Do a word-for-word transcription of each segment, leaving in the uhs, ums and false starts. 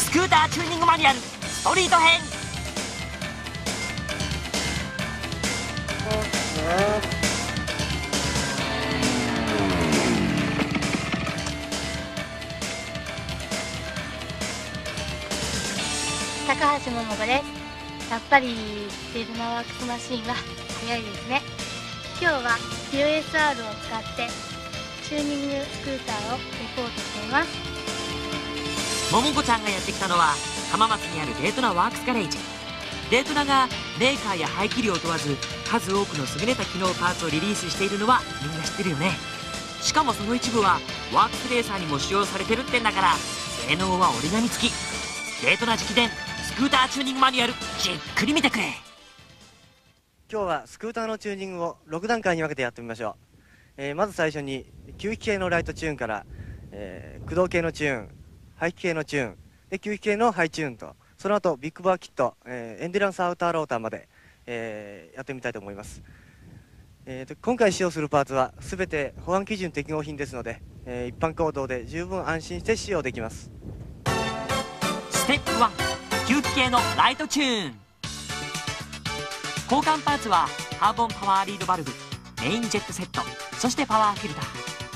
スクーターチューニングマニュアルストリート編。 高橋桃子です。やっぱりデルナワークスマシンは速いですね。今日は ユーエスアール を使ってチューニングスクーターをレポートしています。 桃子ちゃんがやってきたのは浜松にあるデートナワークスガレージ。デートナがメーカーや排気量を問わず数多くの優れた機能パーツをリリースしているのはみんな知ってるよね。しかもその一部はワークスレーサーにも使用されてるってんだから、性能は折り紙付き。デートナ直伝スクーターチューニングマニュアル、じっくり見てくれ。 今日はスクーターのチューニングをろく段階に分けてやってみましょう。えー、まず最初に吸気系のライトチューンから、えー、駆動系のチューン、排気系のチューンで吸気系のハイチューンと、その後ビッグバーキット、えー、エンデュランスアウターローターまで、えー、やってみたいと思います。えー、と今回使用するパーツは全て保安基準適合品ですので、えー、一般公道で十分安心して使用できます。 ステップワン、吸気系のライトチューン。交換パーツはカーボンパワーリードバルブ、メインジェットセット、そしてパワーフィルター。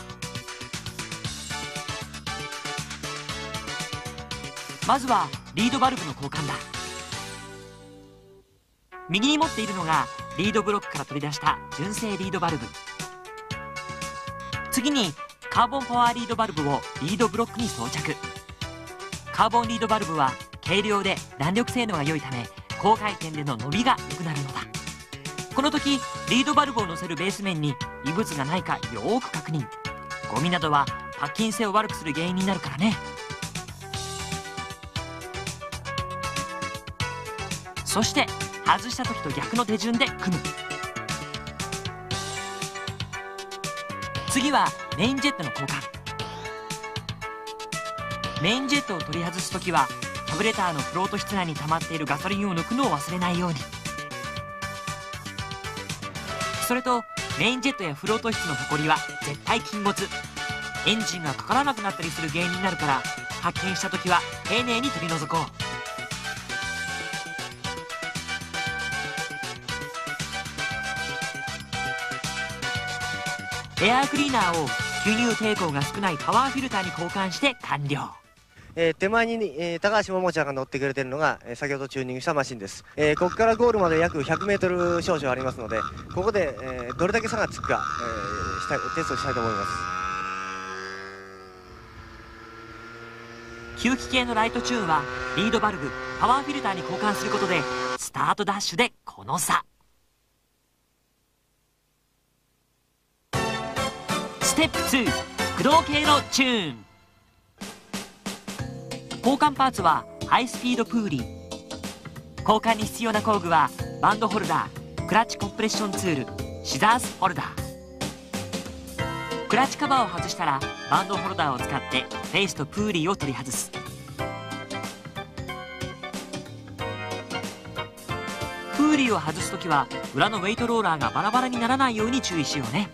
まずはリードバルブの交換だ。右に持っているのがリードブロックから取り出した純正リードバルブ。次にカーボンパワーリードバルブをリードブロックに装着。カーボンリードバルブは軽量で弾力性能が良いため高回転での伸びが良くなるのだ。この時リードバルブを乗せるベース面に異物がないかよーく確認。ゴミなどはパッキン性を悪くする原因になるからね。そして外した時と逆の手順で組む。次はメインジェットの交換。メインジェットを取り外す時はタブレターのフロート室内に溜まっているガソリンを抜くのを忘れないように。それとメインジェットやフロート室のホコリは絶対禁物。エンジンがかからなくなったりする原因になるから、発見した時は丁寧に取り除こう。エアークリーナーを吸入抵抗が少ないパワーフィルターに交換して完了。 えー、手前に、えー、高橋桃ちゃんが乗ってくれてるのが、えー、先ほどチューニングしたマシンです。えー、ここからゴールまで約ひゃくメートル少々ありますので、ここで、えー、どれだけ差がつくか、えー、したいテストしたいと思います。 吸気系のライトチューンはリードバルブ、パワーフィルターに交換することでスタートダッシュでこの差。ステップツー、駆動系のチューン。交換パーツはハイスピードプーリー。交換に必要な工具はバンドホルダー、クラッチコンプレッションツール、シザースホルダー。クラッチカバーを外したらバンドホルダーを使ってフェイスとプーリーを取り外す。プーリーを外すときは裏のウェイトローラーがバラバラにならないように注意しようね。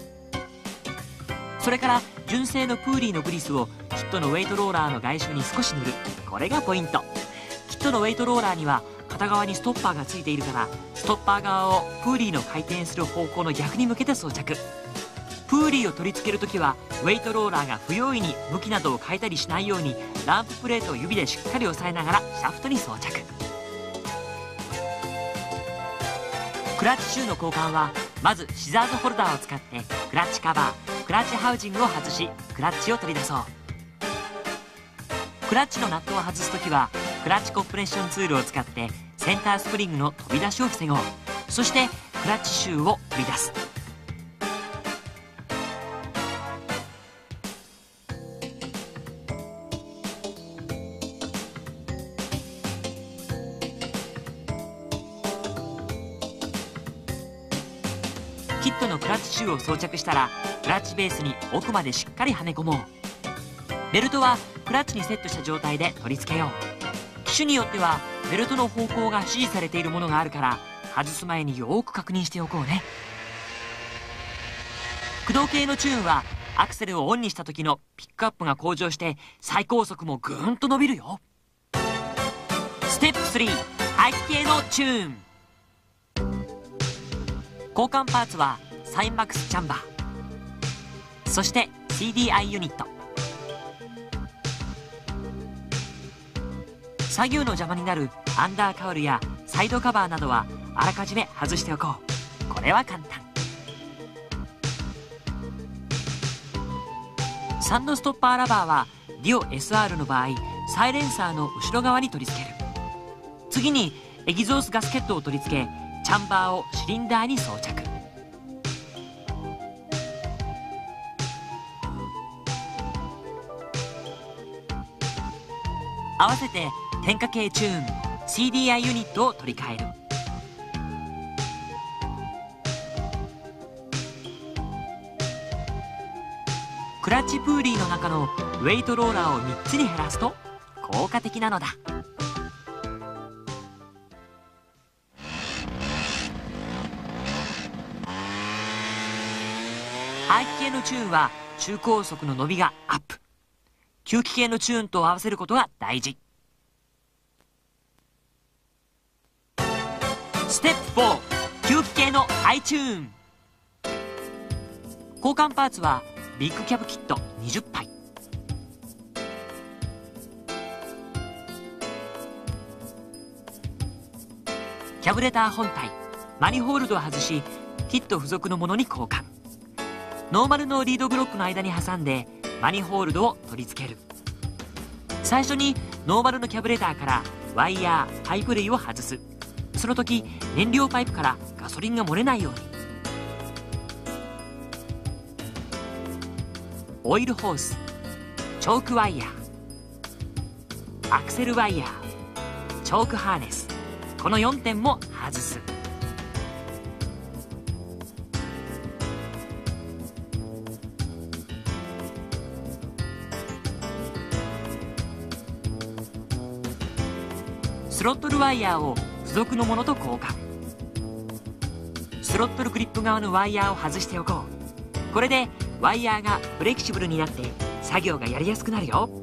それから純正のプーリーのグリスをキットのウェイトローラーの外周に少し塗る。これがポイント。キットのウェイトローラーには片側にストッパーがついているから、ストッパー側をプーリーの回転する方向の逆に向けて装着。プーリーを取り付けるときはウェイトローラーが不用意に向きなどを変えたりしないようにランププレートを指でしっかり押さえながらシャフトに装着。クラッチシューの交換はまずシザーズホルダーを使ってクラッチカバー、クラッチハウジングを外しクラッチを取り出そう。クラッチのナットを外すときはクラッチコンプレッションツールを使ってセンタースプリングの飛び出しを防ごう。そしてクラッチシューを取り出す。キットのクラッチシューを装着したらクラッチベースに奥までしっかりはめ込もう。ベルトはクラッチにセットした状態で取り付けよう。機種によってはベルトの方向が指示されているものがあるから外す前によーく確認しておこうね。駆動系のチューンはアクセルをオンにした時のピックアップが向上して最高速もぐーんと伸びるよ。 テップスリー、排気系のチューン。交換パーツはサインマックスチャンバー、そして シーディーアイ ユニット。作業の邪魔になるアンダーカウルやサイドカバーなどはあらかじめ外しておこう。これは簡単。サンドストッパーラバーはディオ エスアール の場合、サイレンサーの後ろ側に取り付ける。次にエキゾースガスケットを取り付け、チャンバーをシリンダーに装着。合わせて点火系チューン シーディーアイ ユニットを取り替える。クラッチプーリーの中のウェイトローラーをみっつに減らすと効果的なのだ。排気系のチューンは中高速の伸びがアップ。吸気系のチューンと合わせることが大事。ステップフォー、吸気系のハイチューン。交換パーツはビッグキャブキットにじゅっパイ、キャブレター本体、マニホールドを外しキット付属のものに交換。ノーマルのリードブロックの間に挟んでマニホールドを取り付ける。最初にノーマルのキャブレターからワイヤー、パイプ類を外す。その時燃料パイプからガソリンが漏れないように。オイルホース、チョークワイヤー、アクセルワイヤー、チョークハーネス、このよんてんも外す。スロットルワイヤーを付属のものと交換。スロットルグリップ側のワイヤーを外しておこう。これでワイヤーがフレキシブルになって作業がやりやすくなるよ。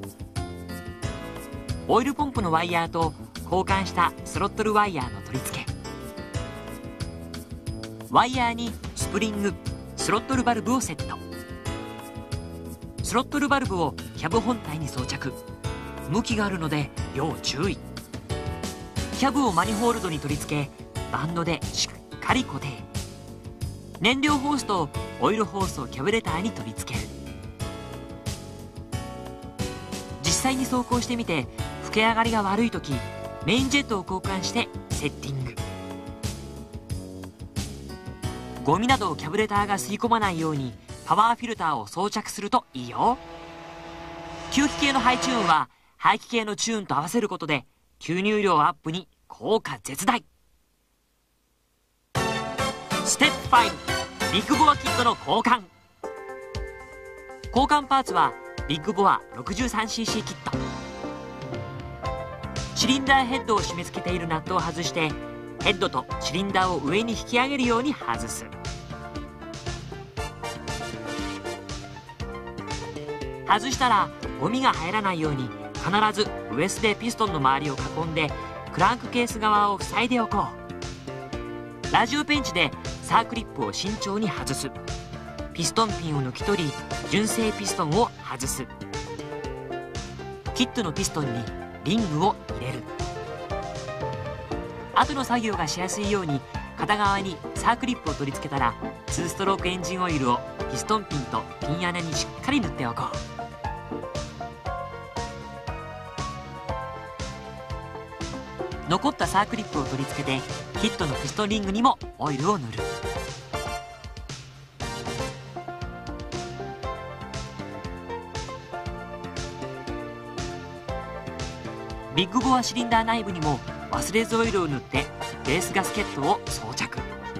オイルポンプのワイヤーと交換したスロットルワイヤーの取り付け。ワイヤーにスプリング、スロットルバルブをセット。スロットルバルブをキャブ本体に装着。向きがあるので要注意。キャブをマニホールドに取り付け、バンドでしっかり固定。燃料ホースとオイルホースをキャブレターに取り付ける。実際に走行してみて吹け上がりが悪い時、メインジェットを交換してセッティング。ゴミなどをキャブレターが吸い込まないようにパワーフィルターを装着するといいよ。吸気系のハイチューンは排気系のチューンと合わせることで吸入量アップに効果絶大。ステップファイブ、ビッグボアキットの交換。交換パーツはビッグボア ろくじゅうさんシーシー キット。シリンダーヘッドを締め付けているナットを外してヘッドとシリンダーを上に引き上げるように外す。外したらゴミが入らないように必ずウエスでピストンの周りを囲んでクランクケース側を塞いでおこう。ラジオペンチでサークリップを慎重に外す。ピストンピンを抜き取り純正ピストンを外す。キットのピストンにリングを入れる。後の作業がしやすいように片側にサークリップを取り付けたらツーストロークエンジンオイルをピストンピンとピン穴にしっかり塗っておこう。残ったサークリップを取り付けてキットのピストンリングにもオイルを塗る。ビッグボアシリンダー内部にも忘れずオイルを塗ってベースガスケットを装着。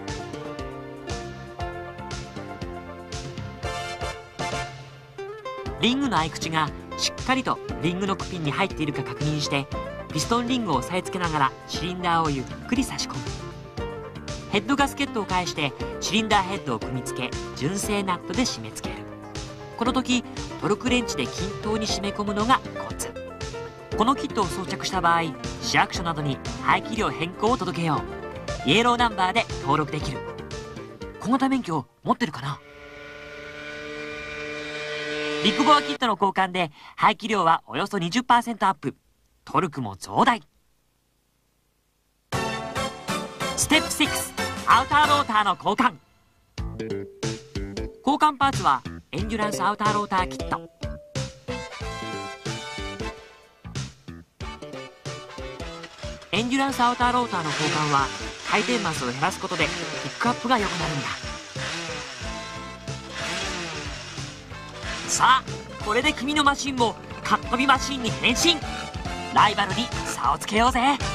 リングの合い口がしっかりとリングのクピンに入っているか確認してピストンリングを押さえつけながらシリンダーをゆっくり差し込む。ヘッドガスケットを返してシリンダーヘッドを組み付け純正ナットで締め付ける。この時トルクレンチで均等に締め込むのがコツ。 このキットを装着した場合、市役所などに排気量変更を届けよう。イエローナンバーで登録できる。小型免許持ってるかな？ビッグボアキットの交換で排気量はおよそ にじゅっパーセント アップ。トルクも増大。ステップシックス、アウターローターの交換。交換パーツはエンデュランスアウターローターキット。エンデュランスアウターローターの交換は回転マスを減らすことでピックアップが良くなるんだ。さあ、これで君のマシンもかっ飛びマシンに変身。ライバルに差をつけようぜ。